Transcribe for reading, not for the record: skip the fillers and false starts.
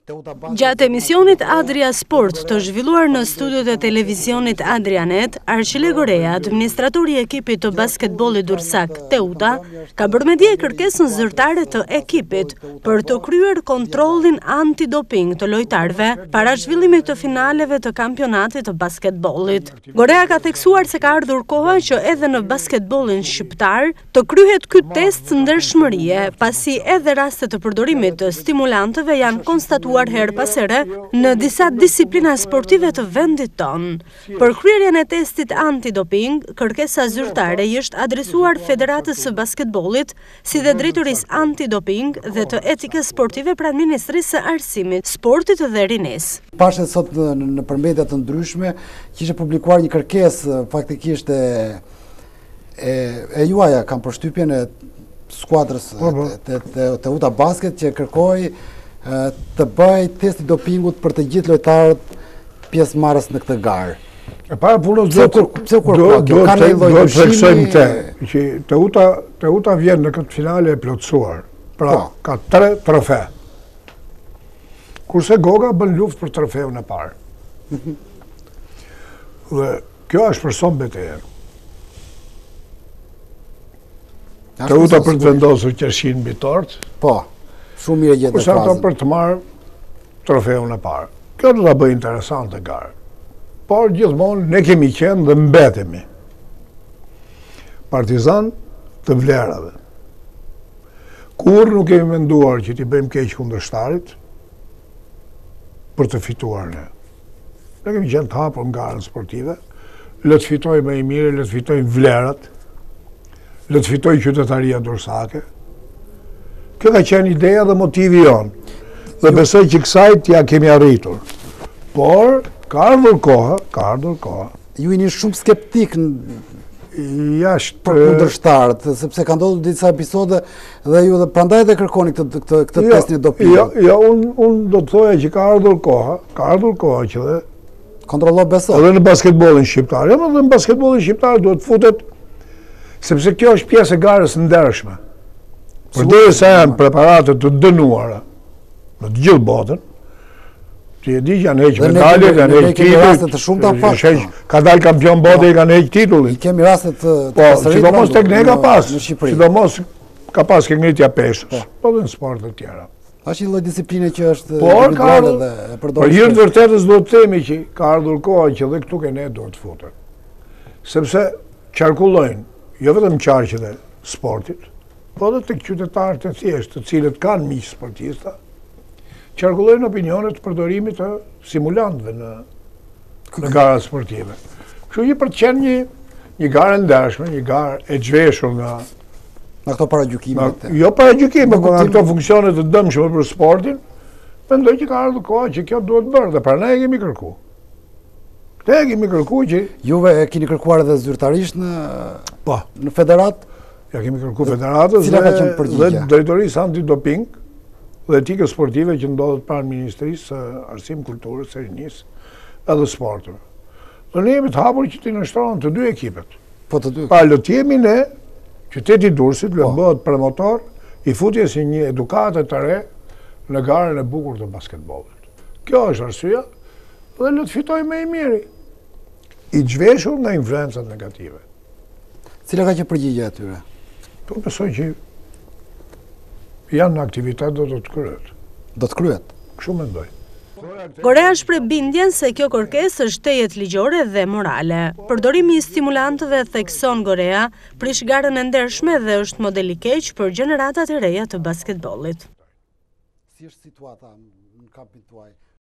Gjatë emisionit Adria Sport të zhvilluar në studiot e televizionit Adrianet, Arqile Gorea, administratori i ekipit të basketbollit Durrësak Teuta, ka bërë me dje kërkesën zyrtare të ekipit për të kryer kontrollin antidoping të lojtarëve para zhvillimit të finaleve të kampionatit të basketbollit. Gorea ka theksuar se ka ardhur koha që edhe në basketbollin shqiptar të kryhet ky test ndershmërie, pasi edhe rastet të përdorimit të stimulantëve janë konstatuar her pas here në disa disiplina sportive të vendit tonë. Për kryerjen e testit antidoping, kërkesa zyrtare i është adresuar Federatës së Basketbollit, si dhe Drejtorisë Antidoping dhe të Etikës Sportive pranë Ministrisë së Arsimit, Sportit dhe Rinisë. Pashe sot në përmendje të ndryshme, kishte publikuar një kërkesë faktikisht e juaja, kam përshtypjen e skuadrës të Uta Basket që kërkoi të bëj testi dopingut për të gjithë lojtarët pjesëmarrës në këtë garë. E para punës do të theksojmë që Teuta vjen në këtë finale e plotësuar. Pra, ka 3 trofe. Kurse Goga bën luftë për trofeun e parë. Dhe kjo është për son betejë. Teuta për të vendosur qershin mbi tort. Po. Shumë mirë gjetë frazën. Kurse ato për të marrë trofeun e parë. Kjo do ta bëjë interesante garë. Por gjithmonë ne kemi qenë dhe mbetemi partizan të vlerave. Kur nuk kemi menduar që t'i bëjmë keq kundërshtarit për të fituar ne. Ne kemi qenë të hapur në garën sportive, le të fitojmë më i mirë, le të fitojmë vlerat, le të fitojë qytetaria durrësake. Kjo ka qenë ideja dhe motivi jonë, dhe besoj që kësaj ja kemi arritur. Por, ka ardhur koha. Ju jeni shumë skeptik për kundërshtarët, sepse ka ndodhur disa episode dhe ju dhe prandaj dhe kërkoni këtë testin e dopingut. Jo, unë do të thoja që ka ardhur koha që dhe kontrollo beso. Edhe në basketbollin shqiptar, edhe në basketbollin shqiptar duhet futet, sepse kjo është pjesë e garës ndershme. Përderisa janë preparate të dënuara në të gjithë botën, ti e di që janë heqë medalje, kanë heqë titull, ka dalë kampion bote i kanë heqë titullin. Kemi rastet të pasërit. Sidomos tek ne ka pas, sidomos ka pas këngëritja peshës, po dhe në sportet të tjera. Është një lloj disipline që është individuale dhe e përdoret. Por hir të vërtetës duhet të themi që ka ardhur koha që dhe këtu ke ne duhet të futen. Sepse qarkullojnë jo vetëm qarqet e sportit, po dhe të qytetarët e thjeshtë, të cilët kanë miq sportista, qarkullojnë opinionet të përdorimit të simulantëve në gara sportive. Kështu që për të qenë një garë ndershme, një garë e zhveshur nga këto paragjykimet. Jo paragjykime, por nga këto funksione të dëmshme për sportin, mendoj që ka ardhur koha që kjo duhet bërë dhe pra ne e kemi kërku. Ne e kemi kërku që Juve e keni kërkuar edhe zyrtarisht në federat? Ja kemi kërku federatës dhe drejtorisë antidoping dhe etikës sportive që ndodhet pranë Ministrisë së Arsimit, Kulturës, së Rinisë edhe Sportit. Dhe ne jemi të hapur që t'i nështrohen të dy ekipet. Pa le të jemi ne, qyteti Durrësit, le të bëhet promotor i futjes së një edukate të re në garën e bukur të basketbollit. Kjo është arsyeja dhe le të fitojmë më i miri, i zhveshur nga influencat negative. Cila ka që përgjigje atyre? Po besoj që janë në aktivitet do të kryet. Do të kryet? Kështu mendoj. Gorea shpreh bindjen se kjo kërkesë është tejet ligjore dhe morale. Përdorimi i stimulantëve, thekson Gorea, prish garën e ndershme dhe është model i keq për gjeneratat e reja të basketbollit. Si është situata në kampin tuaj?